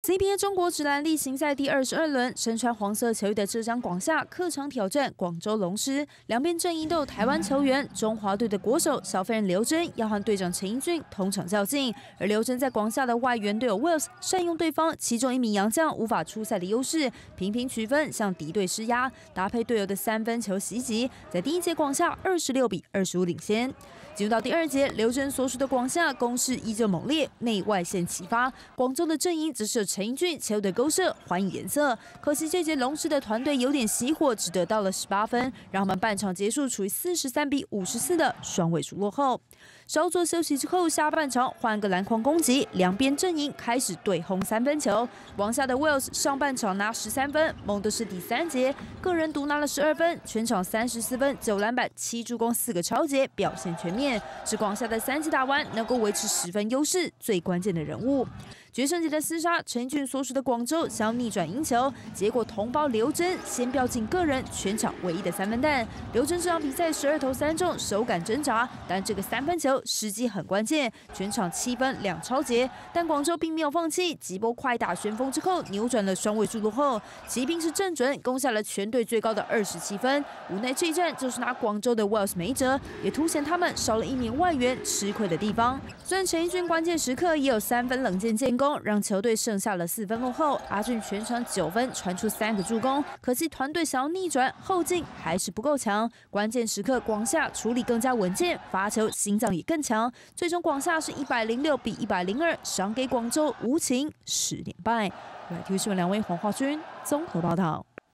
CBA 中国职篮例行赛第22轮，身穿黄色球衣的浙江广厦客场挑战广州龙狮，两边阵营都有台湾球员。中华队的国手小飞人刘铮要和队长陈英俊同场较劲，而刘铮在广厦的外援队友 Wells 善用对方其中一名洋将无法出赛的优势，频频取分向敌队施压，搭配队友的3分球袭击，在第一节广厦26比25领先。进入到第二节，刘铮所属的广厦攻势依旧猛烈，内外线齐发。广州的阵营只是陈英俊球的勾射还以颜色，可惜这节龙狮的团队有点熄火，只得到了18分，让他们半场结束处于43比54的双位数落后。稍作休息之后，下半场换个篮筐攻击，两边阵营开始对轰3分球。广厦的 Wells 上半场拿13分，猛的是第3节个人独拿了12分，全场34分、9篮板、7助攻、4个抄截，表现全面，是广厦的3节打完能够维持10分优势最关键的人物。决胜节的厮杀，陈英俊所属的广州想要逆转赢球，结果同胞刘铮先飙进个人全场唯一的3分弹。刘铮这场比赛12投3中，手感挣扎，但这个3分球时机很关键，全场7分2抄截。但广州并没有放弃，几波快打旋风之后扭转了双位数落后，骑兵是正准攻下了全队最高的27分。无奈这一战就是拿广州的 Wells 没辙，也凸显他们少了一名外援吃亏的地方。虽然陈英俊关键时刻也有3分冷箭建功，让球队剩下了4分落后。阿俊全场9分，传出3个助攻，可惜团队想要逆转，后劲还是不够强。关键时刻，广厦处理更加稳健，罚球心脏也更强。最终广厦是106比102，赏给广州无情10连败。来，TV 新闻2位黄华君综合报道。